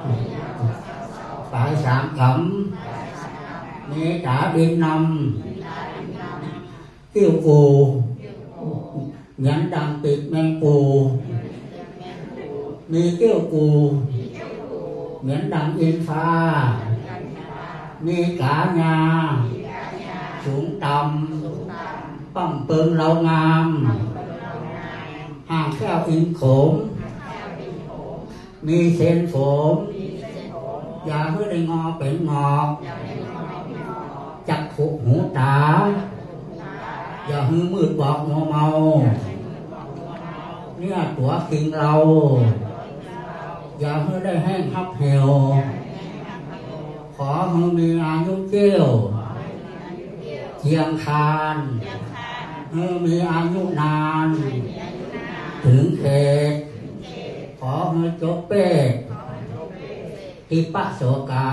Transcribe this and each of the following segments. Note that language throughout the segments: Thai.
phải sản phẩm mi trả biên năm kêu cù nhắn đăng tiệt men cù mi kêu cù nhắn đăng in pha mi cả nhà xuống tầm bằng pương lâu ngam hàng theo in khổm mi sen phổm và hứa đây ngò bệnh ngọt chặt phụ hũ trả và hứa mượt bọt màu màuนี่ตัวกินเราอย่าให้ได้แห้งฮับเหี่ยวขอให้มีอายุเกี้ยวเจียงคานให้มีอายุนานถึงเขตขอให้จบเป้ทิปะโสกา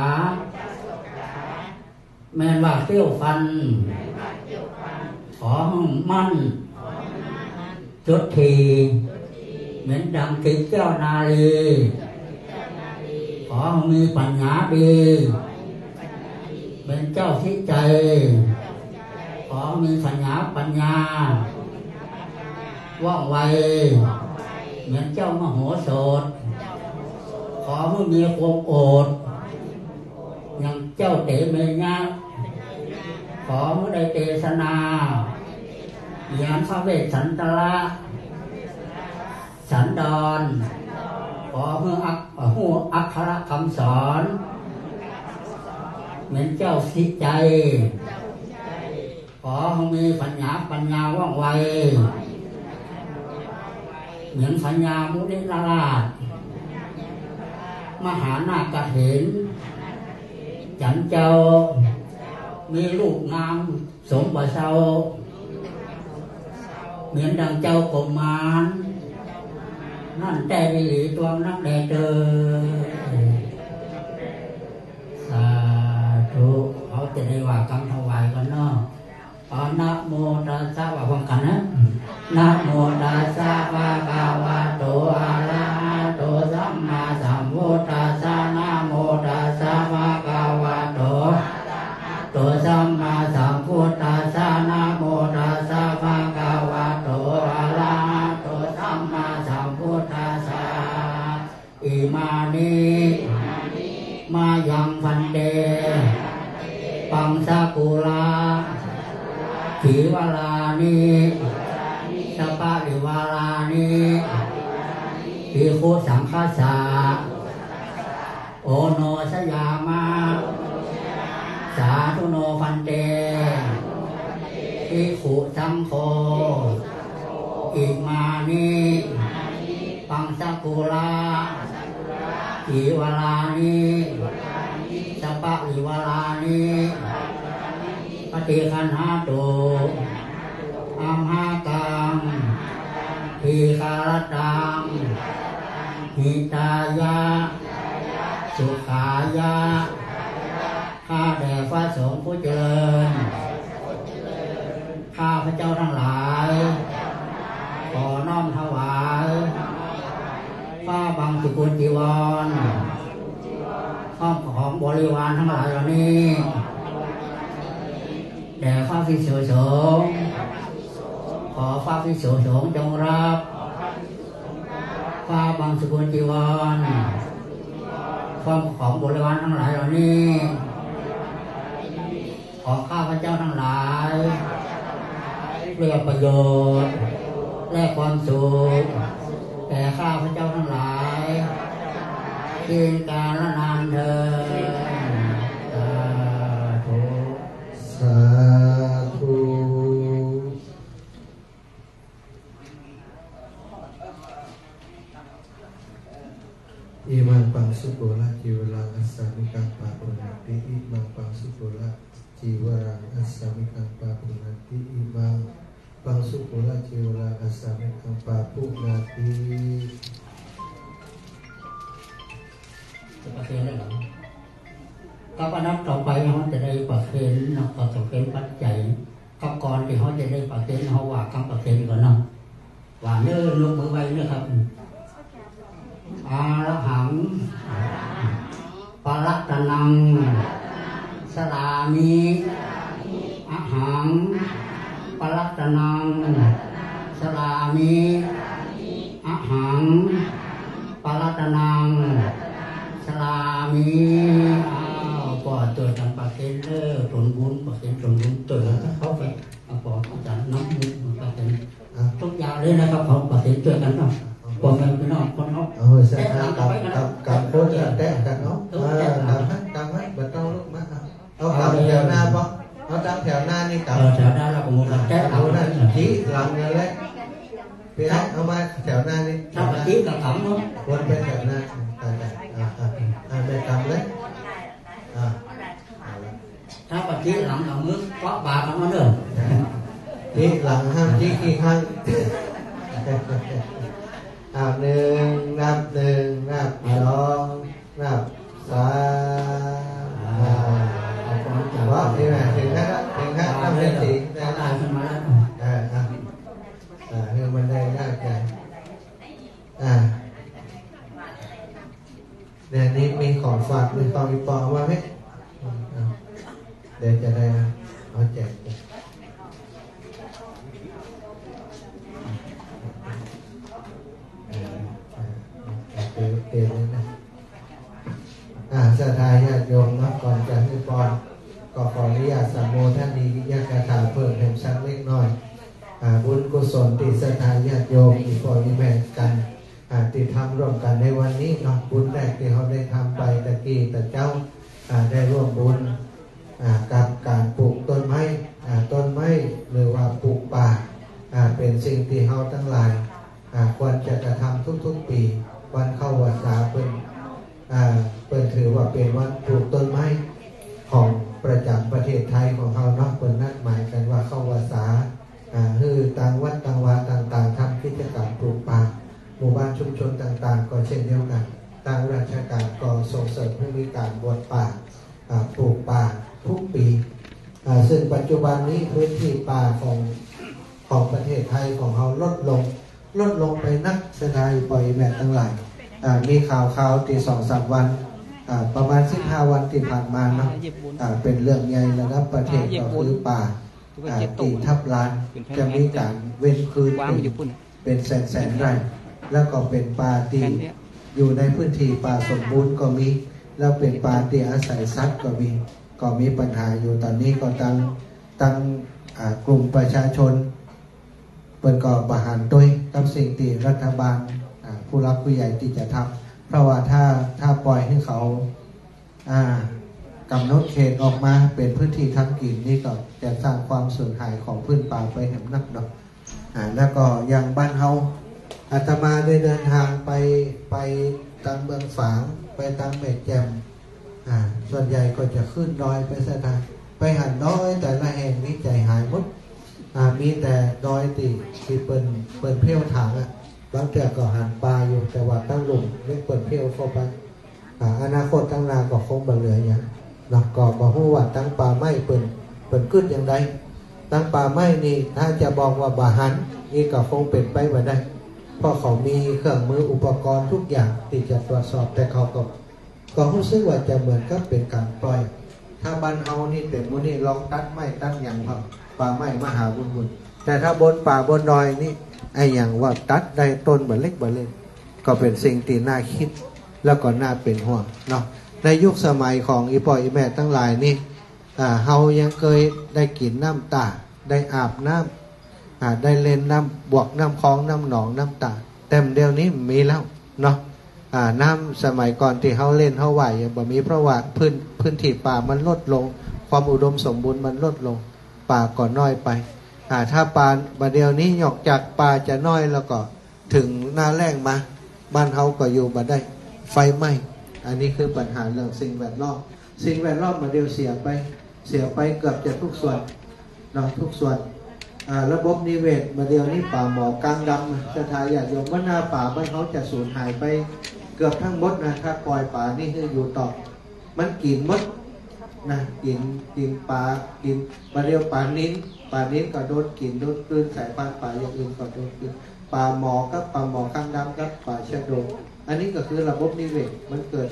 แม่นว่าเตี้ยวฟันขอให้มั่นจุดทีเหมือนดังกิจเจ้านาลีขอมีปัญญาดีเป็นเจ้าที่ใจขอมีปัญญาว่องไวเหมือนเจ้ามโหสถขอให้มีความโอดอย่างเจ้าเตเมญะขอให้ได้เทศนาญาณพระเวสสันตระสันดรขอให้อัครคำสอนเหมือนเจ้าสิใจขอให้มีปัญญาว่องไวเหมือนปัญญามุนิราชมหานาคเห็นจันเจ้ามีลูกงามสมบัติเศร้าเหมือนดังเจ้ากรมมารนั่นแต่วิลีตัวนักแดเจอสาธุเขาจะได้ว่าคำถวายกันเนาะนะโมตัสสะว่าพร้อมกันนะนะโมตัสสะภะคะวะโตอะระหะโตสัมมาสัมพุทธัสสะนะโมตัสสะภะคะวะโตสัมมาสัมพุทธัสสะนะโมตัสสะภะคะวะโตอะระหะโตสัมมาสัมพุทธัสสะอิมานิมายังพันเตปังสกุลาขีวลานิสปะริวาลานิภิกขุสังฆัสสะโอโนสยามะสาธุโนพันเตภิกขุสังโฆอิมานิปังสกุลาขีวลานิสปะริวาลานิปฏิคันหาตุอัมหากังทีคารตังหิตายะสุขายะข้าแด่พระสงฆ์ผู้เจริญข้าพระเจ้าทั้งหลายขอน้อมถวายผ้าบางสกุลจีวรข้าวของบริวารทั้งหลายเหล่านี้แด่พระภิกษุสงฆ์ขอพระภิกษุสงฆ์จงรับผ้าบางสกุลจีวรข้าวของบริวารทั้งหลายเหล่านี้ขอข้าพระเจ้าทั้งหลายเพื่อประโยชน์และความสุขแก่ข้าพระเจ้าทั้งหลายที่กาลนานเถิดสาธุอิมังปังสุโกละจิวรังอัสสามิกังปะปุณติอิมังปังสุโกละจิวรังอัสสามิกังปะปุณติอิมังปังสุโกละจิวรังอัสสามิกังปะปุณติประเคนได้หรอกับอันนั้นต่อไปเขาจะได้ประเคนนะก็จะเป็นปัจจัยกับก่อนที่เขาจะได้ประเคนเขาว่าคำประเคนก่อนเนาะว่าเนื้อลงมือไว้เนื้อครับอาระหังละตะนังสลามิอะหังปะละตะนังสลามิอะหังปะละตะนังสลามิก็ตัวทำปากเกลอผลบุญปากเกลผลบุญตัวเขาไปบอกอาจารย์น้ำบุญปากเกลทุกอย่างเลยนะครับเขาปากเกลตัวกันเนาะผมเป็นน้องคนเนาะเสร็จแล้วกับโคตรแตะกันเนาะกำให้บัดเต้าลูกมาเอากำแถวหน้าปะเอาตั้งแถวหน้านี่กำแถวหน้าเราก็มุดแก้เอาได้ชี้หลังเลยเลยพี่ไอ้เอามาแถวหน้านี่ถ้าปฏิกับขำเนาะวนไปแถวหน้าไปกำเลยถ้าปฏิหลังเอามือเกาะบากันมาเด้อชี้หลังห้ามชี้กี่ครั้งหนึ่งนับสองนับสามว่าที่ไหนถึงแล้วนับเป็นสี่ได้ขึ้นมาแล้วคือมันได้ยากใจเดี๋ยวนี้มีของฝากมีของมีปอมาไหมเดี๋ยวจะได้เอาแจกเต็มเลยนะศรัทธาญาติโยมนะก่อนจะให้พรก็ขออนุญาตสัมโมทนาญาติคาถาเพิ่มเติมสักเล็กน้อยบุญกุศลที่ศรัทธาญาติโยมอีกพออีแม่กันที่ทำร่วมกันในวันนี้เนาะบุญแรกที่เขาได้ทำไปตะกี้แต่เจ้าได้ร่วมบุญกับการปลูกต้นไม้หรือว่าปลูกป่าเป็นสิ่งที่เขาทั้งหลายควรจะกระทำทุกๆปีวันเข้าพรรษาเป็นถือว่าเป็นวันปลูกต้นไม้ของประจำประเทศไทยของเขาเนาะเป็นนัดหมายกันว่าเข้าพรรษาคือต่างวัดต่างวาต่างๆทำกิจกรรมปลูกป่าหมู่บ้านชุมชนต่างๆก็เช่นเดียวกันทางราชการก็ส่งเสริมให้มีการบวชป่าปลูกป่าทุกปีซึ่งปัจจุบันนี้พื้นที่ป่าของประเทศไทยของเขาลดลงไปนักเสียดายปล่อยแม่ทั้งหลายมีข่าวที่2-3 วันประมาณ15 วันที่ผ่านมาเนาะเป็นเรื่องใหญ่ระดับประเทศก็คือป่าตีทับล้านจะมีการเว้นคืนเป็นแสนไร่แล้วก็เป็นป่าตีอยู่ในพื้นที่ป่าสมบูรณ์ก็มีแล้วเป็นป่าที่อาศัยสัตว์ก็มีปัญหาอยู่ตอนนี้ก็ตั้งกลุ่มประชาชนเปิดก่อประหารด้วยกับสิ่งที่รัฐบาลผู้รักผู้ใหญ่ที่จะทำเพราะว่าถ้าปล่อยให้เขากำหนดเขตออกมาเป็นพื้นที่ทำกินนี่ก็จะสร้างความสูญหายของพื้นป่าไปแห่งนักดอกแล้วก็อย่างบ้านเฮาอาตมาได้เดินทางไปทางเมืองฝางไปทางแม่แจ่มส่วนใหญ่ก็จะขึ้นดอยไปซะทางไปหันดอยแต่ละแห่งนี้ใจหายหมดมีแต่ดอยที่เปิดเพี้ยวถางบางแต่ก็หันปลาอยู่แต่ว่าตั้งหลุมเรียกเปิดเพี้ยวเข้าไปอนาคตตั้งนาก็คงบ่เหลืออย่างนักก็บอกว่าตั้งป่าไม้เปิดขึ้นอย่างไรตั้งป่าไม้นี่ถ้าจะบอกว่าบาหันนี่ก็คงเป็นไปไม่ได้เพราะเขามีเครื่องมืออุปกรณ์ทุกอย่างที่จะตรวจสอบแต่เขาก็รู้สึกว่าจะเหมือนกับเป็นการปล่อยถ้าบ้านเฮานี่เป็นมูนี่ลองตัดไม้ตัดอย่างพอป่าไม้มหาบุญแต่ถ้าบนป่าบนดอยนี่ไอ้อย่างว่าตัดได้ต้นเล็กก็เป็นสิ่งที่น่าคิดแล้วก็น่าเป็นห่วงเนาะในยุคสมัยของอีพ่ออีแม่ทั้งหลายนี่เฮายังเคยได้กินน้ำตาได้อาบน้ำได้เล่นน้ำบวกน้ำคลองน้ำหนองน้ำตาแต่เดี๋ยวนี้มีแล้วเนาะน้ำสมัยก่อนที่เฮาเล่นเฮาไหวบ่มีเพราะว่าพื้นที่ป่ามันลดลงความอุดมสมบูรณ์มันลดลงป่าก็น้อยไปถ้าป่าบัดเดี๋ยวนี้หยอกจากป่าจะน้อยแล้วก็ถึงหน้าแล้งมาบ้านเฮาก็อยู่บ่ได้ไฟไหม้อันนี้คือปัญหาเรื่องสิ่งแวดล้อมมาเดียวเสียไปเกือบจะทุกส่วนเนาะทุกส่วนระบบนิเวศมาเดียวนี้ป่าหมอกลางดำสถานญาติโยมว่าหน้าป่าบ้านเขาจะสูญหายไปเกือบทั้งหมดนะถ้าปล่อยป่านี่คืออยู่ต่อมันกินมดนะกินป่ากินมาเดียวป่านิ้นก็โดนกินโดนกลืนสายพันธุ์ป่าอย่างอื่นก็โดนกินป่าหมอกับป่าหมอกลางดำกับป่าชะโดอันนี้ก็คือระบบนิเวศมันเกิด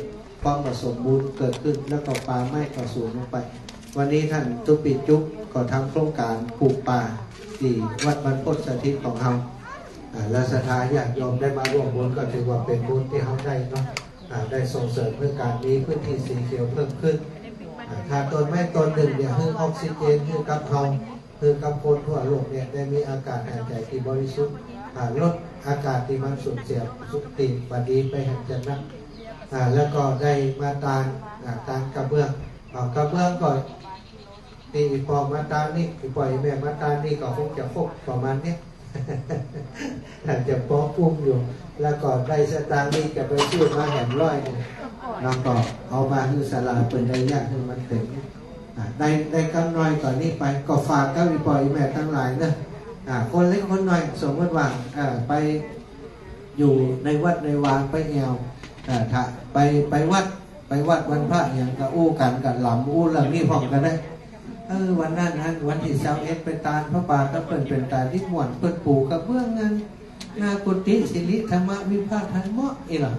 ความสมบูรณ์เกิดขึ้นแล้วก็ป่าไม้ก็สูญลงไปวันนี้ท่านตุปิจุกก็ทำโครงการปลูกป่าที่วัดบรรพตสถิตของเราและศรัทธาญาติโยมได้มาร่วมบุญก็ถือว่าเป็นบุญที่เขาได้เนาะได้ส่งเสริมเพื่อการมีพื้นที่สีเขียวเพิ่มขึ้นถ้าต้นไม้ต้นหนึ่งเนี่ยให้ออกซิเจนให้กับเขาให้กับคนทั่วโลกเนี่ยได้มีอากาศหายใจที่บริสุทธิ์ลดอากาศที่มันสูญเสียสุขติบดีไปแห่งจันทร์แล้วก็ได้มาตานกระเบื้องกระเบื้องก่อนตีปอมาตานนี่ปล่อยแม่มาตานนี่ก็คงจะครบประมาณนี้อาจจะป้อปุ้มอยู่แล้วก็ได้สตางค์นี่จะไปซื้อมาแหมร้อยนึงแล้วก็เอามาคือสลาเป็นระยะให้มันเต็มได้กำน้อยก่อนนี้ไปก็ฝากกับปล่อยแม่ทั้งหลายนะคนเล็กคนน้อยสมมติว่าไปอยู่ในวัดในวางไปแอวถ้าไปวัดวันพระอย่างกับอู้กันกับหลำอู้เรื่องนี้พร้อมกันได้วันนั้นวันที่21ไปตาลพระป่าก็เปิดเป็นตาที่ม่วนเปิดปู่กับเบื้องนั้นนากุติสิริธรรมวิภาคทันเหมาะอีหล่ะ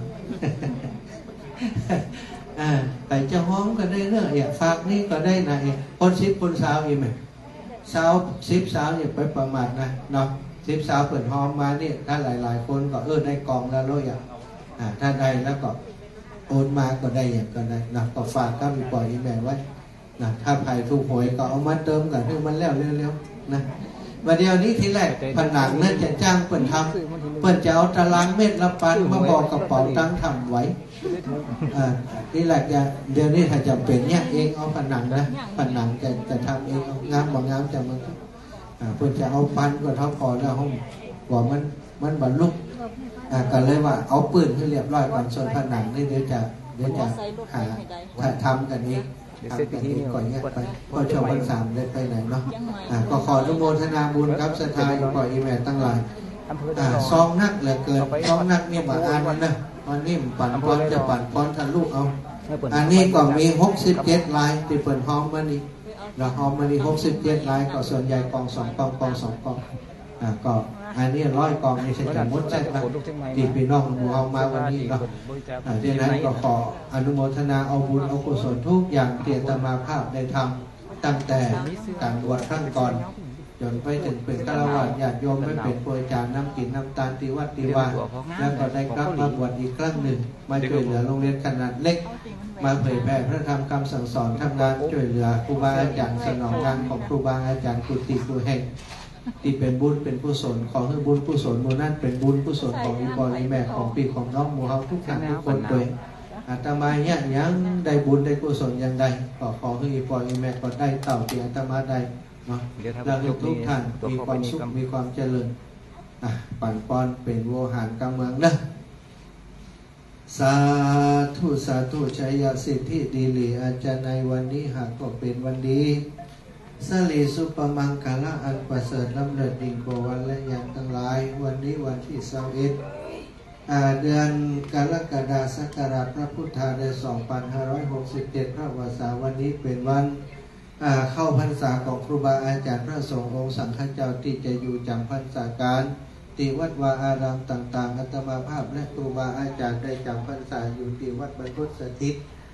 แต่จะห้องก็ได้เรื่องฝากนี่ก็ได้นะคน10คนสาวอีกไหมสาว10สาวอย่าไปประมาทนะเนาะ10สาวเปิดห้องมาเนี่ยถ้าหลายๆคนก็ได้กองแล้วร้อยถ้าได้แล้วก็โอนมาก็ได้อย่างก็ได้นะก็ฝากก็มีปล่อยอีแม่ไว้นะถ้าใครถูกหวยก็เอามาเติมกันให้มันแล้วเร็วๆนะวันเดียวนี้ทีแรกผนังนั่นจะจ้างเปิดทำเปิดจะเอาตารางเมตรละปันมาบอกกระเป๋าตังค์ทำไว้ทีแรกเดี๋ยวนี้ถ้าจะเป็นเนี่ยเองเอาผนังนะผนังจะทำเองงามบ่งามจะมันเพื่อจะเอาปันก็เท่าพอแล้วห้องว่ามันบรรลุก็เลยว่าเอาปืนให้เรียบร้อยก่อนส่วนผนังนี่เดี๋ยวจะหาทำกันเองทำกันเองก่อนเนี่ยไปพอชาววัน3ได้ไปไหนเนาะก็ขออนุโมทนาบุญครับศรัทธาปล่อยอีแม่ตั้งหลายซองนักเหลือเกินซองนักนี่มาอ่านมันนะวันนี้ปั่นป้อนจะปั่นป้อนทะลุเอาอันนี้ก็มี67ลายที่เปิดห้องมานี่เราห้องมานี่67ลายก็ส่วนใหญ่กอง2กอง2กองก็อันนี้100กองนี่ใช่จะมดใช่ไหมที่พี่น้องหมู่เอามาวันนี้เนาะดังนั้นก็ขออนุโมทนาเอาบุญเอากุศลทุกอย่างที่อาตมาภาพได้ทำตั้งแต่การบวชครั้งก่อนจนไปถึงเป็นฆราวาสญาติโยมไม่เป็นป่วยจานน้ำกินน้ำตาลตีวัดตีวาแล้วก็ได้กลับมาบวชอีกครั้งหนึ่งมาช่วยเหลือโรงเรียนขนาดเล็กมาเผยแผ่พระธรรมคำสั่งสอนทำงานช่วยเหลือครูบาอาจารย์สนองงานของครูบาอาจารย์กุฏิกุแห่งที่เป็นบุญเป็นกุศลขอให้บุญกุศลบุญนั้นเป็นบุญกุศลของอีบอลีแม่ของปีของน้องหมู่เฮาทุกท่านทุกคนโดยอาตมาเนี่ยยังได้บุญได้กุศลอย่างใดก็ขอให้อีบอลีแม่ก็ได้เต่าที่อาตมาได้เนาะแล้วทุกท่านมีความสุขมีความเจริญปั่นปอนเป็นโวหารกำเมืองนะสาธุชัยสิทธิดีหลีอาจารย์ในวันนี้หากก็เป็นวันดีสลีสุปมังกาละอันประเสริฐล้ำเลิศยิ่งกว่าวันและอย่างทั้งหลายวันนี้วันที่21เดือนกรกฎาคมศักราชพระพุทธศักราช2567พระวสาวันนี้เป็นวันเข้าพรรษาของครูบาอาจารย์พระสงฆ์องค์สังฆเจ้าที่จะอยู่จำพรรษาการที่วัดวาอารามต่างๆอาตมาภาพและครูบาอาจารย์ได้จำพรรษาอยู่ที่วัดบรรพตสถิต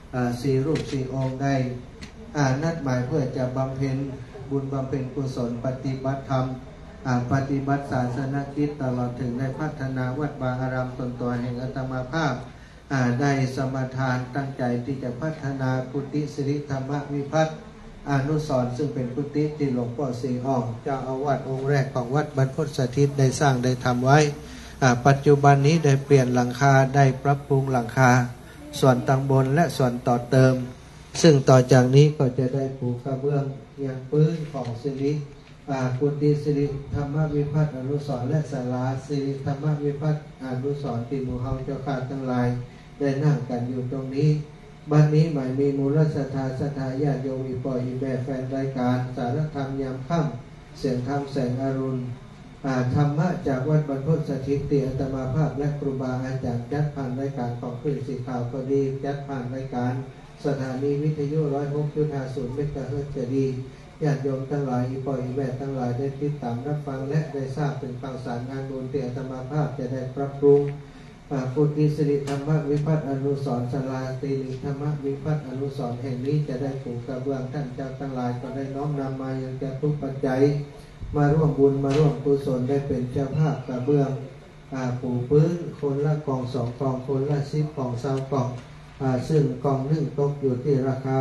4 รูป 4 องค์ได้นัดหมายเพื่อจะบำเพ็ญบุญบำเพ็ญกุศลปฏิบัติธรรมปฏิบัติศาสนกิจตลอดถึงได้พัฒนาวัดวาอารามตนตัวแห่งอาตมาภาพได้สมาทานตั้งใจที่จะพัฒนากุฏิสิริธรรมวิพัฒน์อนุสรณ์ซึ่งเป็นกุฏิที่หลวงพ่อศรีอ่องเจ้าอาวาสองค์แรกของวัดบรรพตสถิตได้สร้างได้ทำไว้ปัจจุบันนี้ได้เปลี่ยนหลังคาได้ปรับปรุงหลังคาส่วนต่างบนและส่วนต่อเติมซึ่งต่อจากนี้ก็จะได้ปูกระเบื้องอย่างปื้นของสิริกุฏิสิริธรรมวิพัฒน์อนุสรณ์และศาลาสิริธรรมวิพัฒน์อนุสรณ์ที่หมู่เฮาเจ้าข้าทั้งหลายได้นั่งกันอยู่ตรงนี้บัดนี้หมายมีมูลศรัทธาญาติโยมอีปล่อยอีแม่แฟนรายการสารธรรมยามค่ำเสียงธรรมแสงอรุณธรรมะจากวัดบรรพตสถิตอาตมาภาพและครูบาอาจารย์จัดผ่านรายการของคลื่นสีขาวก็ดีจัดผ่านรายการสถานีวิทยุ 106.50 เมกะเฮิรตซ์จะดีญาติโยมทั้งหลายอีปล่อยอีแม่ทั้งหลายได้ติดตามรับฟังและได้ทราบถึงข่าวสารงานบุญที่อาตมาภาพจะได้ปรับปรุงปุติสิริธรรมวิพัฒน์อนุสรณ์ศาลาตีลิธรรมวิพัฒน์อนุสรณ์แห่งนี้จะได้ปูกระเบื้องท่านเจ้าทั้งหลายก็ได้น้อมนำมาอย่างแก่ทุกปัจจัยมาร่วมบุญมาร่วมกุศลได้เป็นเจ้าภาพกระเบื้องปูพื้นคนละกล่อง2กล่องคนละ10กล่อง20กล่องซึ่งกล่องหนึ่งตกอยู่ที่ราคา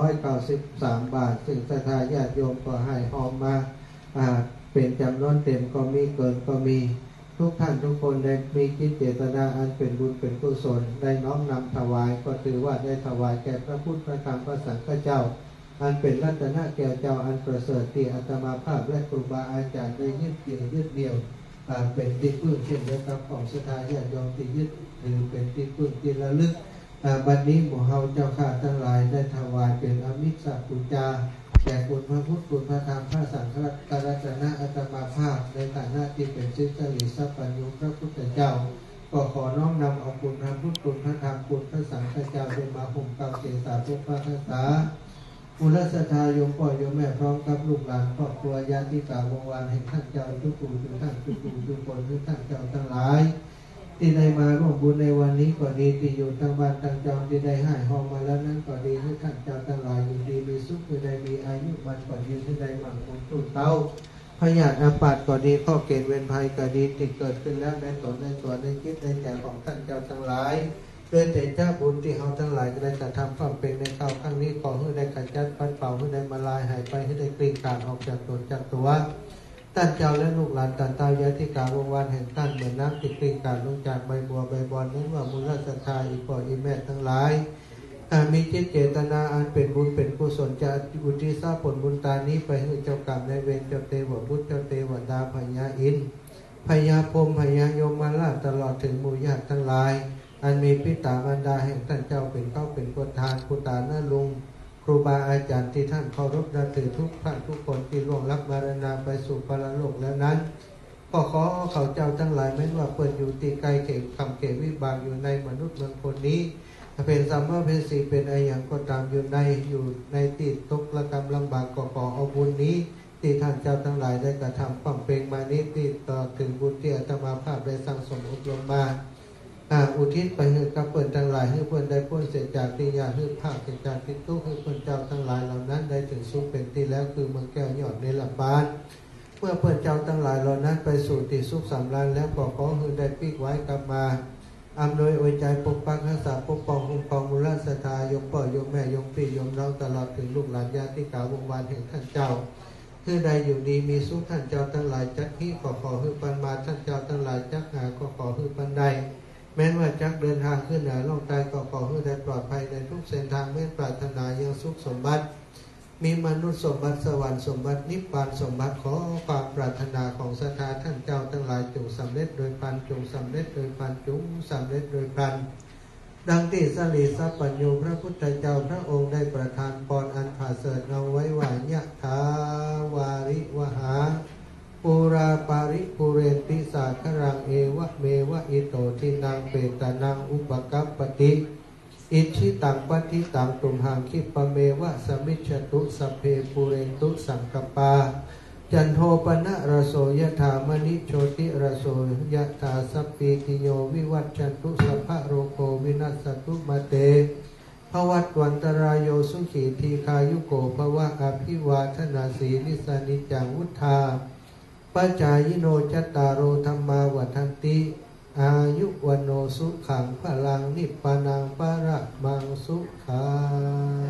193 บาทซึ่งศรัทธาญาติโยมก็ให้หอมมาเป็นจำนวนเต็มก็มีเกินก็มีทุกท่านทุกคนได้มีจิตเจตนาอันเป็นบุญเป็นกุศลได้น้อมนำถวายก็ถือว่าได้ถวายแก่พระพุทธพระธรรมพระสงฆ์เจ้าอันเป็นรัตนะแก่เจ้าอันประเสริฐที่อาตมาภาพและครูบาอาจารย์ได้ยึดเดี่ยวเป็นที่พึ่งเช่นเดียวกับของศรัทธาญาติโยมที่ยึดถือเป็นที่พึ่งที่ระลึกบัดนี้หมู่เฮาเจ้าข้าทั้งหลายได้ถวายเป็นอมิตรสัพพุจาแก่คุณพระพุทธคุณพระธรรมพระสังฆรัตนะอาตมาภาพในฐานะที่เป็นศิษย์ลิสัพพัญญูพระพุทธเจ้าก็ขอน้อมนำเอาคุณพระพุทธคุณพระธรรมคุณพระสังฆเจ้าได้มาห่มเกล้าเสสาพุทธภาษาอุลสธาโยมพ่อโยมแม่พร้อมกับลูกหลานครอบครัวญาติกาวงวานแห่งท่านเจ้าทุกผู้ทุกท่านทุกผู้ทุกคนทุกท่านเจ้าทั้งหลายที่ได้มาร่วมบุญในวันนี้ก็ดีที่อยู่ทางบ้านทางจองที่ได้ให้ห้องมาแล้วนั้นก็ดีให้ท่านเจ้าทั้งหลายอยู่ดีมีสุขที่ได้มีอายุมันก็ยืนที่ได้มั่งคงตุ้นเต้าพยาธิอาพาธก็ดีข้อเกณฑ์เวรภัยก็ดีที่เกิดขึ้นแล้วในตนในตัวในจิตในใจของท่านเจ้าทั้งหลายโดยแต่เจ้าบุญที่เราทั้งหลายได้กระทำความเป็นในคราวครั้งนี้ขอให้ได้ขจัดปัดเป่าให้ได้มาลายหายไปให้ได้กลิ้งกลาดออกจากตนจากตัวท่านเจ้าและลูกหลานท่านเต้ายาธิกาวงวานแห่งท่านเหมือนน้ำที่กลิ้งกลาดลงจากใบบัวใบบอนนั้นว่ามูลศรัทธาอีพ่ออีแม่ทั้งหลายมีจิตเจตนาอันเป็นบุญเป็นกุศลจะอุทิศผลบุญตานี้ไปให้เจ้ากรรมในเวรเจ้าเทวพุทธเจ้าเทวดาพญาอินทร์พญาพรหมพญายมมาราชตลอดถึงหมู่ญาติทั้งหลายอันมีปิตาบรรดาแห่งท่านเจ้าเป็นเข้าเป็นประธานกุตาหน้าลุงครูบาอาจารย์ที่ท่านเคารพนับถือทุกท่านทุกคนที่ล่วงลับมรณะไปสู่ปรโลกแล้วนั้นก็ขอเขาเจ้าทั้งหลายแม้ว่าเปิดอยู่ตีไกลเขตคำเขตวิบากอยู่ในมนุษย์เมืองคนนี้เป็นสัมมาเพศีเป็นอะไรอย่างก็ตามอยู่ในติดตกระกรรมลำบากก็ขอเอาบุญนี้ที่ท่านเจ้าทั้งหลายได้กระทำความเป็นมานี้ติดต่อถึงบุญที่อาตมาภาพได้สั่งสมอบรมมาอุทิศไปให้กับเพื่อนทั้งหลายให้เพื่อนได้พ้นเสียจากที่ยาให้ภาคเสียจากที่ทุกข์ให้เพื่อนเจ้าทั้งหลายเหล่านั้นได้ถึงสุขเป็นที่แล้วคือเมืองแก้วยอดในลำบานเมื่อเพื่อนเจ้าทั้งหลายเหล่านั้นไปสู่ที่สุขสำราญแล้วก็ขอให้ได้ปีกไว้กลับมาอำนวยอวยใจปกปักรักษาปกป้องคุ้มครองมูลศรัทธายมพ่อยมแม่ยมพี่ยมน้องตลอดถึงลูกหลานญาติกาวงวานแห่งท่านเจ้าคือใดอยู่ดีมีสุขท่านเจ้าทั้งหลายจักที่ขอให้ปันมาท่านเจ้าทั้งหลายจักหาขอให้ปันใดแม้ว่าจักเดินทางขึ้นเหนือล่องใต้ก็ขอให้ได้ปลอดภัยในทุกเส้นทางแม้ปรารถนายังสุขสมบัติมีมนุษย์สมบัติสวรรค์สมบัตินิพพานสมบัติขอความปรารถนาของศรัทธาท่านเจ้าทั้งหลายจงสำเร็จโดยพันจงสำเร็จโดยพันจงสำเร็จโดยพันดังที่สลีสัพปัญโยพระพุทธเจ้าพระองค์ได้ประทานพรอันผาเสริฐเอาไว้ว่ายะถาวาริวหาปูราปาริปุเรนติสาครังเอวะเมวะอิโตทินังเปตานังอุปกัปปติอิชิตังปัฏฐิตังตุมหังคิปะเมวะสมิจฉตุสัพเพปุเรนตุสังกปาจันโทปนะระโสยถามณิโชติระโสยถาสัพพิติโยวิวัชชันตุสัพพะโรโควินัสสตุมาเตภวัตวันตรายโยสุขีทีคายุโกภวะอภิวาทนาสีนิสานิจังวุธาปัจจายโนจัตตารโอธัมมาวัฏันติอายุวันโนสุขังพลังนิพพานังปะระมังสุขัง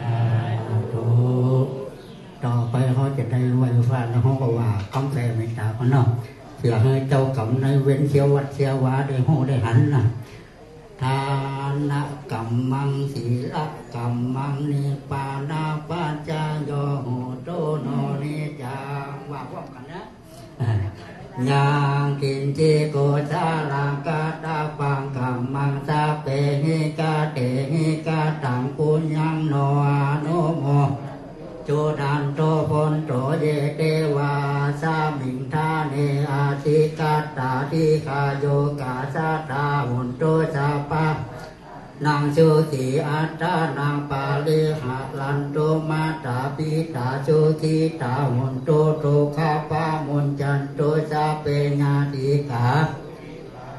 ต่อไปเขาจะได้รวยฟ้าแล้วเขาก็ว่าคำแปลไม่ตาเขาเนาะเพื่อให้เจ้ากรรมในเว้นเชียววัดเชียววาได้หูได้หันนะทานกรรมังศีลกรรมังนิปานาปัจจโยโหโตโนนิจังว่าพร้อมกันนะยังกินเจโกชาลังกาตาปังกรรมังสาเปหิกาเตหิกาตังปุญญังโนอานุโมโจดันโตพนโตเยเตวาสามิงทาเนอาทิกาตาทิคาโยกาสาตาหุนโตสาปะนางโชติอัตตานางปาลิหะลันโตมาตาปิตาโชติตาหุนโตโตคาปามุนจันโตสาเปญาติกา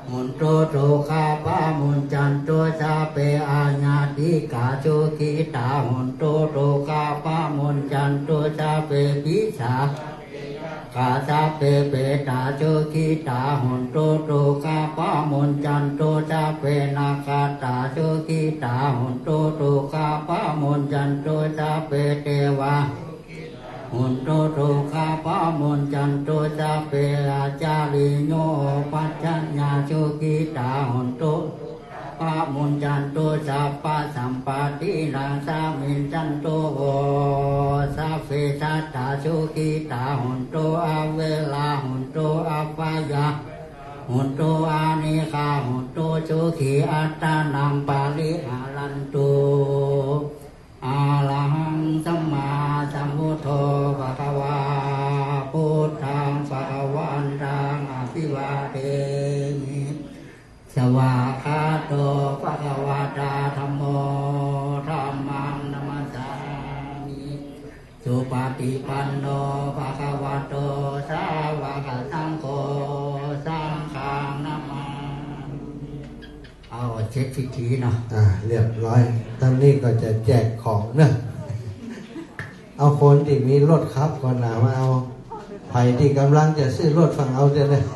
มุนโตโตคาปามุนจันโตชาเปอาญาติกาโชกิตามุนโตโตคาปามุนจันโตชาเปปิสากาชาเปเปตาโชกิตามุนโตโตคาปามุนจันโตชาเปนาคาตาโชกิตามุนโตโตคาปามุนจันโตชาเปเทวามุนโตโตคาปามุนจันโตชาเปอาจาริโยปัจจญาโชกิตามุนโตปามุนจันโตชาปะสัมปะตินังสามินจันโตโวสาเฟสัตตาโชกิตามุนโตอาเวลามุนโตอาปายามุนโตอานิคามุนโตโชขีอัตตานังปาริหารันตุอาลังสัมมาสัมพุทโธภะคะวาพุทธังภะคะวันตังอภิวาเทมิสวากขาโตภะคะวะตาธัมโมธัมมังนัมมัสสามิสุปฏิปันโนภะคะวะโตสาวกสังโฆสังฆังนัมมาเอาเช็คพิธีเนาะเรียบร้อยตอนนี้ก็จะแจกของเนอะเอาคนที่มีรถครับก่อนหนามาเอาไผ่ที่กำลังจะซื้อรถฝั่งเอาจะเลย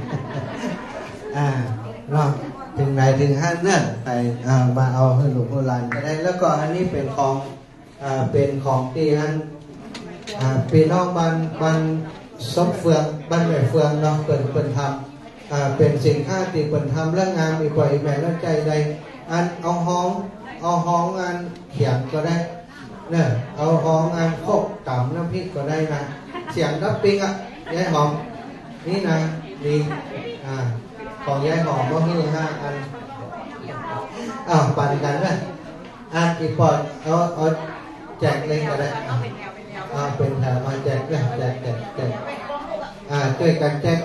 รอบถึงไหนถึงห้าเนื่อไปมาเอาให้หลวงพ่อลานก็ได้แล้วก็อันนี้เป็นของที่อันพี่น้องบ้านซบเฟืองบ้านแม่เฟืองเนาะเปิดทำเป็นสินค้าที่เปิดทำแล้วงามมีกว่าอีกแบบแล้วใจใดอันเอาห้องอันเขียนก็ได้เนี่ยเอาห้องอันโคกต่ำน้ำพริกก็ได้นะเสียงดับปิ้งยายหอมนี่นะดีของยายหอมก็คือ5 อันปั่นกันนะอันกี่ปอดเอาแจกเลยก็ได้เป็นแถวมาแจกนะแจกช่วยกันแจก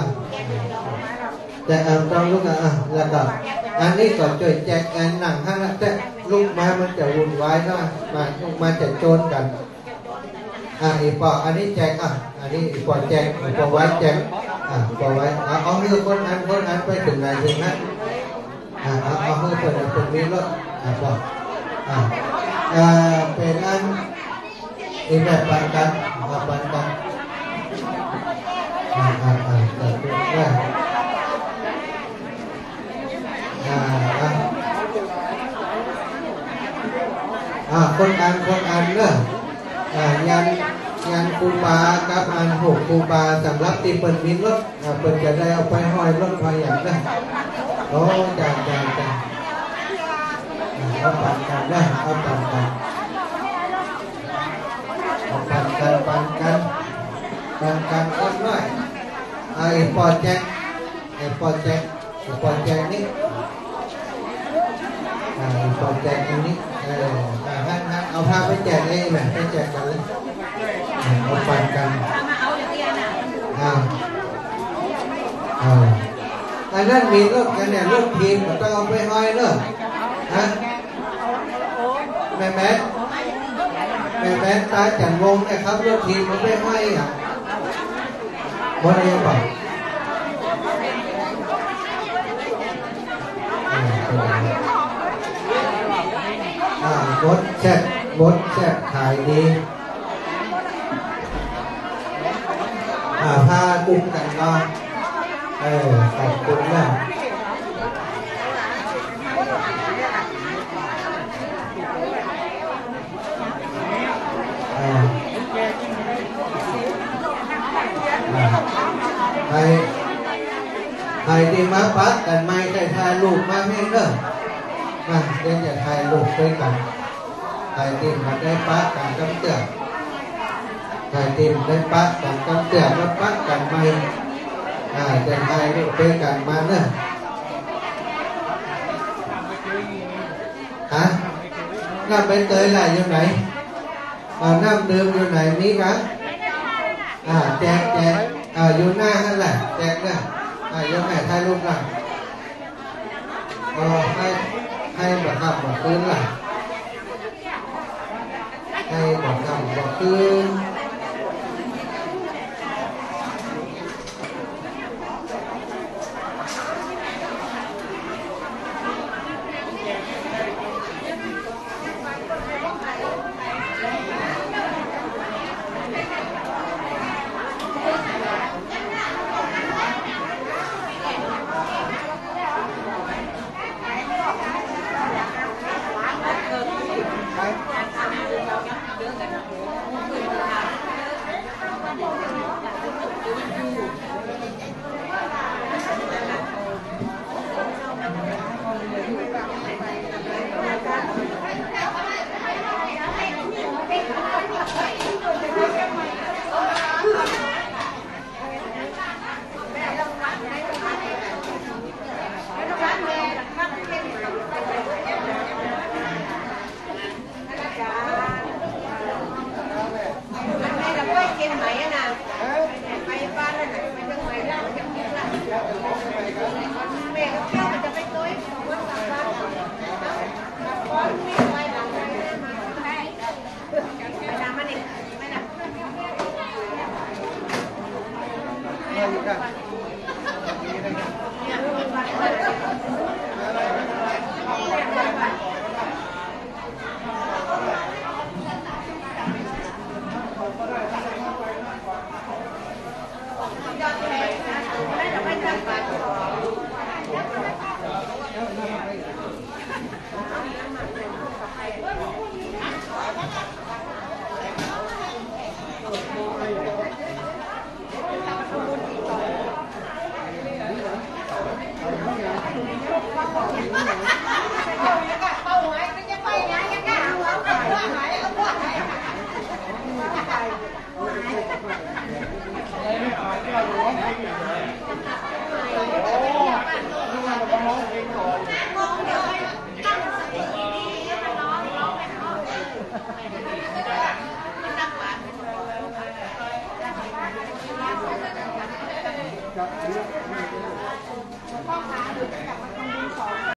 แต่ต้องลูกระดับอันนี้ก็ช่วยแจกอันหนังห้าแต่ลูกมามันจะวุ่นวายนะมาลูกมาจะโจรกันอีปออันนี้แจกอันนี้อีปอแจกอีปอไว้แจกปอไว้เอามือคนอันไปถึงไหนถึงนั้นเอามือคนมีรถปอเป็นอันอีแบบปันกันคนอันเนอะยันครูบากับอัน6ครูบาสำหรับที่เปิดมีรถเปิดจะได้เอาไปห้อยรถไฟอย่างนั้นโอ้จ้าเอาปั่นกันนะเอาปั่นกันก็น้อยไอ้ปอแจ็คนี่ปอแจ็คนี่เอาพาไปแจกเองแหละไปแจกกันเลยเอาปั่นกันอันนั้นมีรถกันเนี่ยรถทีมต้องเอาไปห้อยเนอะแม่ตาจันวงเนี่ยครับรถทีมมันไม่ห้อยบนเองป่ะบดแซ่บขายดีพากุ้งกันนอนขอบคุณนะใครที่มาปักกันไม่ใครถ่ายรูปมาให้เนอะเดี๋ยวจะถ่ายรูปด้วยกันใครที่มาได้ปักกันกำเตือนใครที่ได้ปักกันกำเตือนแล้วปักกันไม่จะถ่ายรูปด้วยกันมาเนอะน้ำใบเตยล่ะอยู่ไหนน้ำดื่มอยู่ไหนนี้ครับแจกอยู่หน้านั่นแหละแจกนะอยู่ไหนถ่ายรูปล่ะให้แบบทำแบบคืนล่ะให้แบบทำแบบคืน